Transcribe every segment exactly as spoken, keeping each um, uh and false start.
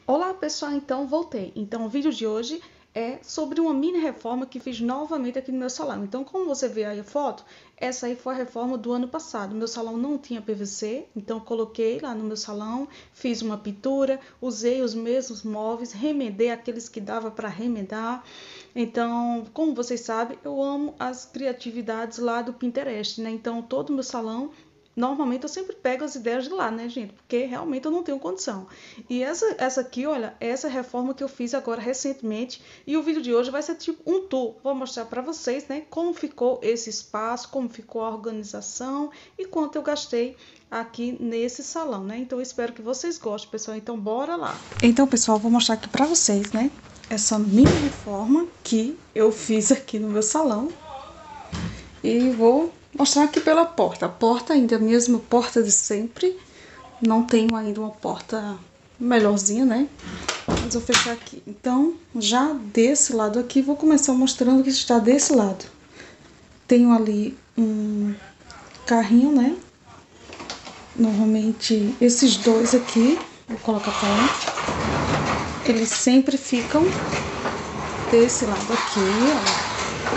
Olá pessoal, então voltei. Então o vídeo de hoje é sobre uma mini reforma que fiz novamente aqui no meu salão. Então como você vê aí a foto, essa aí foi a reforma do ano passado. Meu salão não tinha P V C, então coloquei lá no meu salão, fiz uma pintura, usei os mesmos móveis, remendei aqueles que dava para remendar. Então, como vocês sabem, eu amo as criatividades lá do Pinterest, né? Então todo o meu salão, normalmente eu sempre pego as ideias de lá, né, gente? Porque realmente eu não tenho condição. E essa, essa aqui, olha, é essa reforma que eu fiz agora recentemente. E o vídeo de hoje vai ser tipo um tour. Vou mostrar para vocês, né, como ficou esse espaço, como ficou a organização e quanto eu gastei aqui nesse salão, né? Então eu espero que vocês gostem, pessoal. Então bora lá. Então, pessoal, vou mostrar aqui para vocês, né, essa mini reforma que eu fiz aqui no meu salão. E vou mostrar aqui pela porta. A porta ainda é a mesma porta de sempre. Não tenho ainda uma porta melhorzinha, né? Mas vou fechar aqui. Então, já desse lado aqui, vou começar mostrando o que está desse lado. Tenho ali um carrinho, né? Normalmente, esses dois aqui, vou colocar pra lá. Eles sempre ficam desse lado aqui, ó.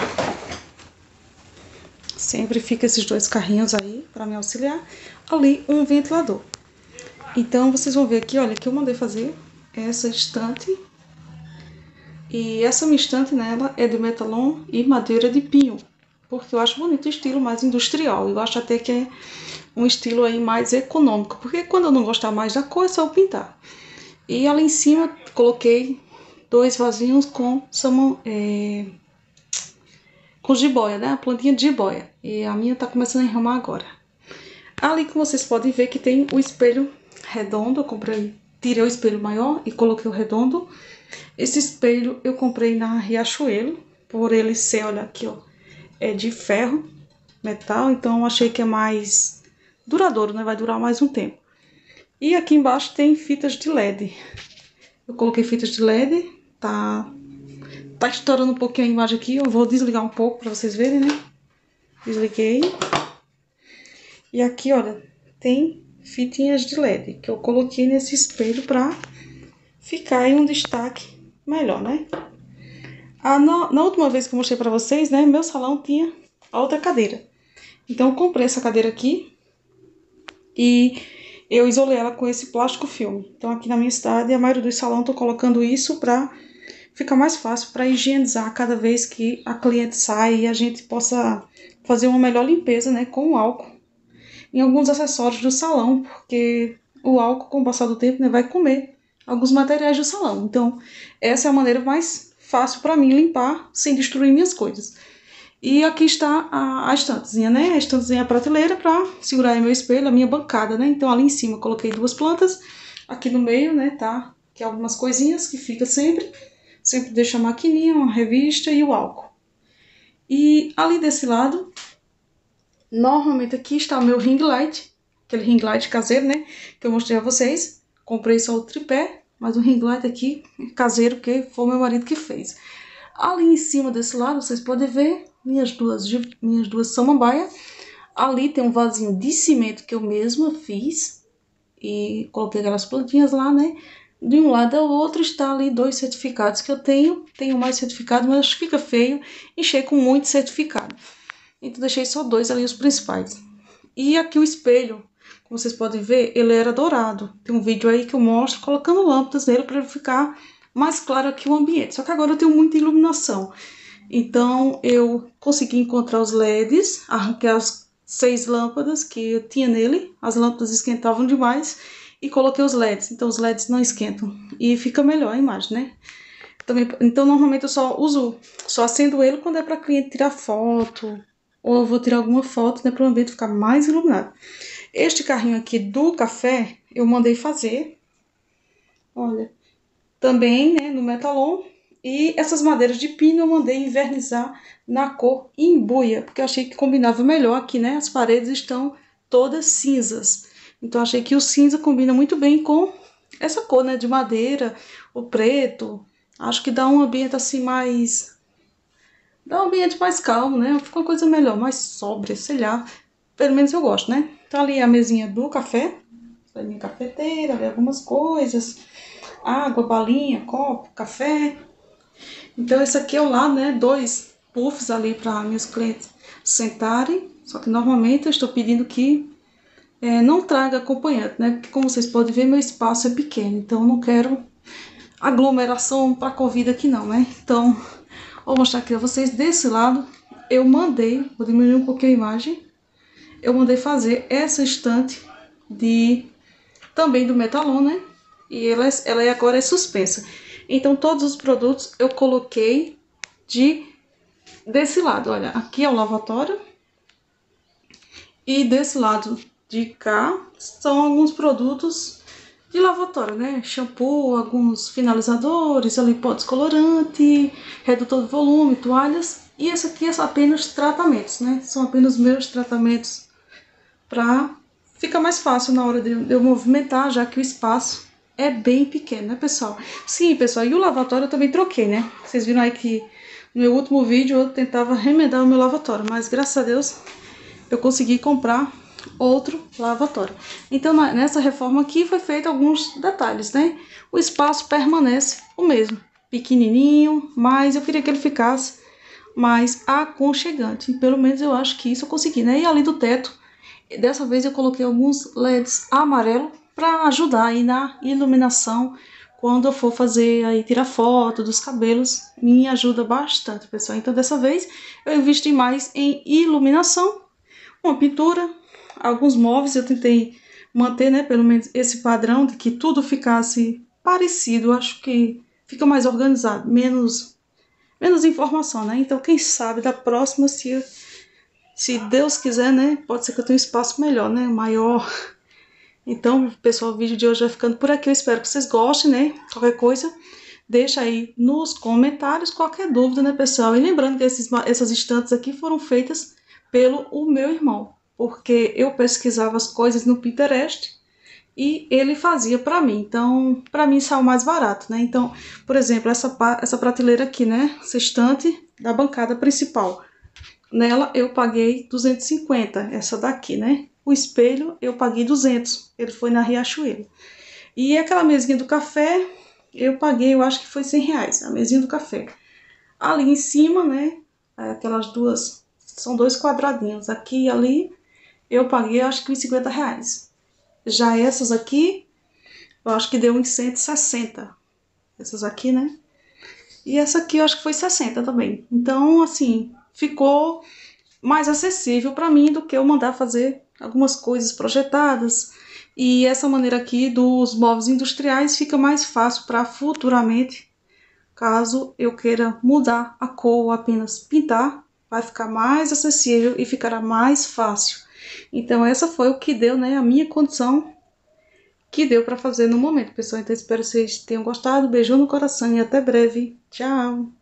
Sempre fica esses dois carrinhos aí para me auxiliar. Ali um ventilador. Então vocês vão ver aqui, olha, que eu mandei fazer essa estante. E essa minha estante nela é de metalon e madeira de pinho. Porque eu acho bonito o estilo mais industrial. Eu acho até que é um estilo aí mais econômico. Porque quando eu não gostar mais da cor, é só eu pintar. E ali em cima coloquei dois vasinhos com salmão, é... com jiboia, né? A plantinha de jiboia. E a minha tá começando a enramar agora. Ali que vocês podem ver que tem o espelho redondo. Eu comprei, tirei o espelho maior e coloquei o redondo. Esse espelho eu comprei na Riachuelo. Por ele ser, olha aqui, ó, é de ferro, metal. Então eu achei que é mais duradouro, né? Vai durar mais um tempo. E aqui embaixo tem fitas de L E D. Eu coloquei fitas de L E D. Tá, tá estourando um pouquinho a imagem aqui. Eu vou desligar um pouco para vocês verem, né? Desliguei. E aqui, olha, tem fitinhas de L E D que eu coloquei nesse espelho para ficar aí um destaque melhor, né? Ah, na, na última vez que eu mostrei para vocês, né, meu salão tinha a outra cadeira. Então eu comprei essa cadeira aqui e eu isolei ela com esse plástico filme. Então aqui na minha cidade, a maioria dos salões tô colocando isso para ficar mais fácil para higienizar cada vez que a cliente sai e a gente possa fazer uma melhor limpeza, né, com o álcool em alguns acessórios do salão, porque o álcool, com o passar do tempo, né, vai comer alguns materiais do salão. Então, essa é a maneira mais fácil para mim limpar sem destruir minhas coisas. E aqui está a, a estantezinha, né? A estantezinha, a prateleira para segurar aí meu espelho, a minha bancada, né? Então, ali em cima, coloquei duas plantas. Aqui no meio, né, tá? Que é algumas coisinhas que fica sempre. Sempre deixo a maquininha, uma revista e o álcool. E ali desse lado, normalmente aqui está o meu ring light, aquele ring light caseiro, né, que eu mostrei a vocês. Comprei só o tripé, mas o ring light aqui caseiro, que foi o meu marido que fez. Ali em cima desse lado, vocês podem ver minhas duas, minhas duas samambaias. Ali tem um vasinho de cimento que eu mesma fiz e coloquei aquelas plantinhas lá, né. De um lado ao outro está ali dois certificados que eu tenho. Tenho mais certificado, mas acho que fica feio encher com muito certificado. Então deixei só dois ali, os principais. E aqui o espelho, como vocês podem ver, ele era dourado. Tem um vídeo aí que eu mostro colocando lâmpadas nele para ele ficar mais claro aqui o ambiente. Só que agora eu tenho muita iluminação. Então eu consegui encontrar os L E Ds, arranquei as seis lâmpadas que eu tinha nele. As lâmpadas esquentavam demais e coloquei os L E Ds. Então os L E Ds não esquentam e fica melhor a imagem, né? Também, então normalmente eu só uso, só acendo ele quando é para cliente tirar foto, ou eu vou tirar alguma foto, né, para o ambiente ficar mais iluminado. Este carrinho aqui do café, eu mandei fazer. Olha, também, né, no metalon. E essas madeiras de pino eu mandei invernizar na cor imbuia, porque eu achei que combinava melhor aqui, né? As paredes estão todas cinzas. Então eu achei que o cinza combina muito bem com essa cor, né, de madeira, o preto. Acho que dá um ambiente assim mais... dá um ambiente mais calmo, né? Fica uma coisa melhor, mais sóbria, sei lá. Pelo menos eu gosto, né? Então ali a mesinha do café, a minha cafeteira, ali algumas coisas. água, balinha, copo, café. Então esse aqui é o lado, né, dois puffs ali para meus clientes sentarem, só que normalmente eu estou pedindo que é, não traga acompanhante, né, porque como vocês podem ver, meu espaço é pequeno, então eu não quero aglomeração para Covid aqui não, né, então vou mostrar aqui a vocês desse lado. Eu mandei, vou diminuir um pouquinho a imagem, eu mandei fazer essa estante de, também do Metalon, né, e ela, ela agora é suspensa. Então todos os produtos eu coloquei de desse lado, olha, aqui é o lavatório e desse lado de cá são alguns produtos de lavatório, né? Shampoo, alguns finalizadores, ali pó descolorante, redutor de volume, toalhas. E esse aqui é apenas tratamentos, né? São apenas meus tratamentos para ficar mais fácil na hora de eu movimentar, já que o espaço é bem pequeno, né, pessoal? Sim, pessoal, e o lavatório eu também troquei, né? Vocês viram aí que no meu último vídeo eu tentava remendar o meu lavatório, mas graças a Deus eu consegui comprar outro lavatório. Então nessa reforma aqui foi feito alguns detalhes, né? O espaço permanece o mesmo, pequenininho, mas eu queria que ele ficasse mais aconchegante. Pelo menos eu acho que isso eu consegui, né? E além do teto, dessa vez eu coloquei alguns L E Ds amarelo para ajudar aí na iluminação. Quando eu for fazer aí, tirar foto dos cabelos, me ajuda bastante, pessoal. Então, dessa vez, eu investi mais em iluminação, uma pintura, alguns móveis. Eu tentei manter, né, pelo menos esse padrão de que tudo ficasse parecido. Eu acho que fica mais organizado, menos, menos informação, né? Então, quem sabe da próxima, se, se Deus quiser, né, pode ser que eu tenha um espaço melhor, né, maior. Então, pessoal, o vídeo de hoje vai ficando por aqui. Eu espero que vocês gostem, né? Qualquer coisa, deixa aí nos comentários qualquer dúvida, né, pessoal? E lembrando que esses, essas estantes aqui foram feitas pelo o meu irmão, porque eu pesquisava as coisas no Pinterest e ele fazia para mim. Então, para mim saiu mais barato, né? Então, por exemplo, essa, essa prateleira aqui, né? Essa estante da bancada principal. Nela eu paguei duzentos e cinquenta, essa daqui, né? O espelho eu paguei duzentos, ele foi na Riachuelo. E aquela mesinha do café, eu paguei, eu acho que foi cem reais, a mesinha do café. Ali em cima, né, aquelas duas, são dois quadradinhos, aqui e ali, eu paguei, acho que uns cinquenta reais. Já essas aqui, eu acho que deu uns cento e sessenta, essas aqui, né? E essa aqui eu acho que foi sessenta também. Então, assim, ficou mais acessível para mim do que eu mandar fazer algumas coisas projetadas. E essa maneira aqui dos móveis industriais fica mais fácil para futuramente, caso eu queira mudar a cor ou apenas pintar, vai ficar mais acessível e ficará mais fácil. Então essa foi o que deu, né, a minha condição que deu para fazer no momento, pessoal. Então espero que vocês tenham gostado. Beijo no coração e até breve. Tchau!